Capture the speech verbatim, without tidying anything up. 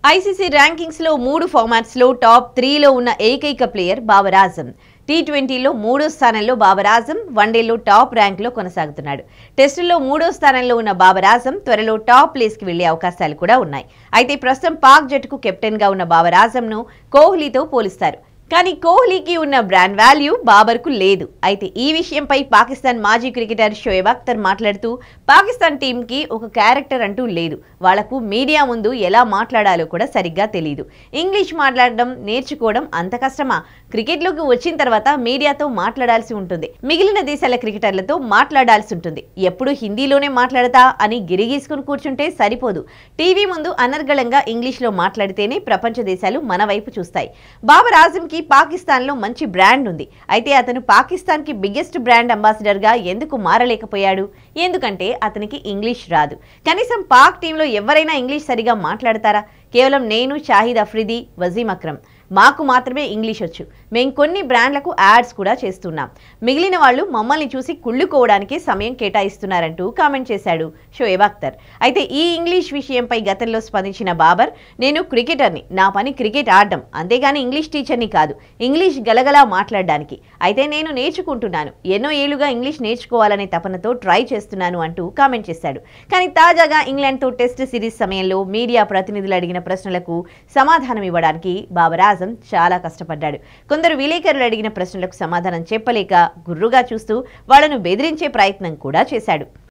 ICC rankings లో మూడు formats లో టాప్ త్రీలో ఉన్న ఏకైక ప్లేయర్ బాబర్ ఆజం. టీ ట్వంటీలో మూడో స్థానంలో బాబర్ ఆజం వన్డేలో టాప్ ర్యాంక్లో కొనసాగుతున్నాడు. టెస్టుల్లో మూడో స్థానంలో ఉన్న బాబర్ ఆజం త్వరలో టాప్ ప్లేస్కి వెళ్లే అవకాశాలు కూడా ఉన్నాయి. అయితే ప్రస్తుతం పాక్ జట్టుకు కెప్టెన్ గా ఉన్న బాబర్ ఆజంను కోహ్లీతో పోలిస్తారు. కానీ కోహ్లీకి ఉన్న బ్రాండ్ వాల్యూ బాబర్కు లేదు. అయితే ఈ విషయంపై పాకిస్తాన్ మాజీ క్రికెటర్ షోయబ్ అఖ్తర్ మాట్లాడుతూ, పాకిస్తాన్ టీంకి ఒక క్యారెక్టర్ అంటూ లేదు. వాళ్లకు మీడియా ముందు ఎలా మాట్లాడాలో కూడా సరిగ్గా తెలియదు. ఇంగ్లీష్ మాట్లాడడం నేర్చుకోవడం అంత కష్టమా? క్రికెట్లోకి వచ్చిన తర్వాత మీడియాతో మాట్లాడాల్సి ఉంటుంది. మిగిలిన దేశాల క్రికెటర్లతో మాట్లాడాల్సి ఉంటుంది. ఎప్పుడు హిందీలోనే మాట్లాడతా అని గిరిగీసుకుని కూర్చుంటే సరిపోదు. టీవీ ముందు అనర్గళంగా ఇంగ్లీష్లో మాట్లాడితేనే ప్రపంచ దేశాలు మన వైపు చూస్తాయి. బాబర్ ఆజం పాకిస్తాన్ లో మంచి బ్రాండ్ ఉంది. అయితే అతను పాకిస్తాన్ కి బిగ్గెస్ట్ బ్రాండ్ అంబాసిడర్ గా ఎందుకు మారలేకపోయాడు? ఎందుకంటే అతనికి ఇంగ్లీష్ రాదు. కనీసం పాక్ టీంలో ఎవరైనా ఇంగ్లీష్ సరిగా మాట్లాడతారా? కేవలం నేను, షాహిద్ అఫ్రిది, వజీం అక్రమ్ మాకు మాత్రమే ఇంగ్లీష్ వచ్చు. మేం కొన్ని బ్రాండ్లకు యాడ్స్ కూడా చేస్తున్నాం. మిగిలిన వాళ్ళు మమ్మల్ని చూసి కుళ్ళుకోవడానికి సమయం కేటాయిస్తున్నారంటూ కామెంట్ చేశాడు షోయబ్ అఖ్తర్. అయితే ఈ ఇంగ్లీష్ విషయంపై గతంలో స్పందించిన బాబర్, నేను క్రికెటర్ని, నా పని క్రికెట్ ఆడడం, అంతేగాని ఇంగ్లీష్ టీచర్ని కాదు, ఇంగ్లీష్ గలగలా మాట్లాడడానికి. అయితే నేను నేర్చుకుంటున్నాను, ఎన్నో ఏళ్లుగా ఇంగ్లీష్ నేర్చుకోవాలనే తపనతో ట్రై చేస్తున్నాను అంటూ కామెంట్ చేశాడు. కానీ తాజాగా ఇంగ్లాండ్తో టెస్ట్ సిరీస్ సమయంలో మీడియా ప్రతినిధులు అడిగిన ప్రశ్నలకు సమాధానం ఇవ్వడానికి బాబర్ ఆజం చాలా కష్టపడ్డాడు. కొందరు విలేకరులు అడిగిన ప్రశ్నలకు సమాధానం చెప్పలేక గుర్రుగా చూస్తూ వాళ్లను బెదిరించే ప్రయత్నం కూడా చేశాడు.